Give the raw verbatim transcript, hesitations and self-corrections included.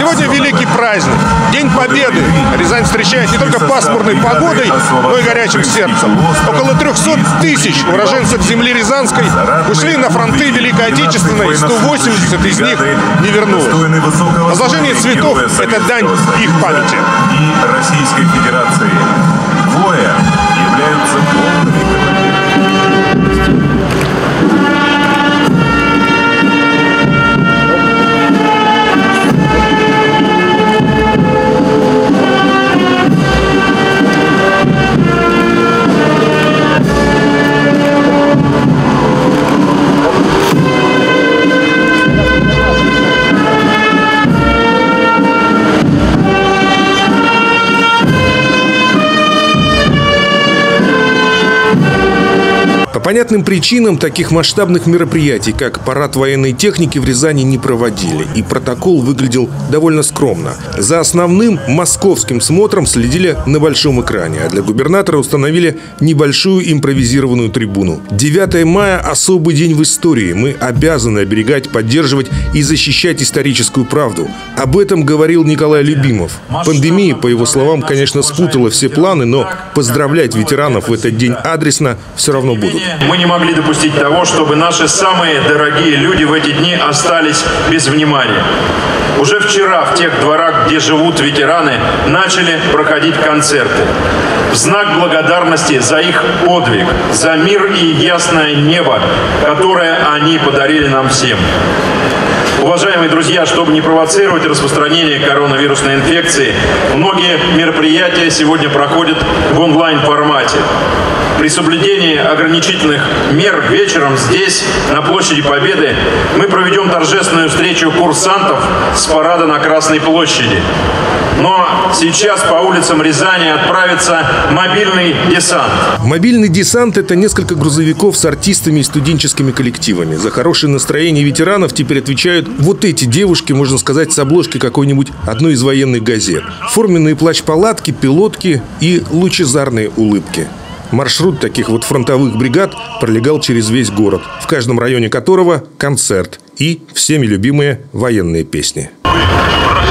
Сегодня великий праздник, День Победы. Рязань встречает не только пасмурной погодой, но и горячим сердцем. Около трехсот тысяч уроженцев земли Рязанской ушли на фронты Великой Отечественной, сто восемьдесят из них не вернулось. Возложение цветов – это дань их памяти. И Российской Федерации. Двое являются полными. По понятным причинам таких масштабных мероприятий, как парад военной техники, в Рязани не проводили. И протокол выглядел довольно скромно. За основным московским смотром следили на большом экране, а для губернатора установили небольшую импровизированную трибуну. девятое мая – особый день в истории. Мы обязаны оберегать, поддерживать и защищать историческую правду. Об этом говорил Николай Любимов. Пандемия, по его словам, конечно, спутала все планы, но поздравлять ветеранов в этот день адресно все равно будут. Мы не могли допустить того, чтобы наши самые дорогие люди в эти дни остались без внимания. Уже вчера в тех дворах, где живут ветераны, начали проходить концерты. В знак благодарности за их подвиг, за мир и ясное небо, которое они подарили нам всем. Уважаемые друзья, чтобы не провоцировать распространение коронавирусной инфекции, многие мероприятия сегодня проходят в онлайн-формате. При соблюдении ограничительных мер вечером здесь, на площади Победы, мы проведем торжественную встречу курсантов с парада на Красной площади. Но сейчас по улицам Рязани отправится мобильный десант. Мобильный десант – это несколько грузовиков с артистами и студенческими коллективами. За хорошее настроение ветеранов теперь отвечают вот эти девушки, можно сказать, с обложки какой-нибудь одной из военных газет. Форменные плащ-палатки, пилотки и лучезарные улыбки. Маршрут таких вот фронтовых бригад пролегал через весь город, в каждом районе которого концерт и всеми любимые военные песни.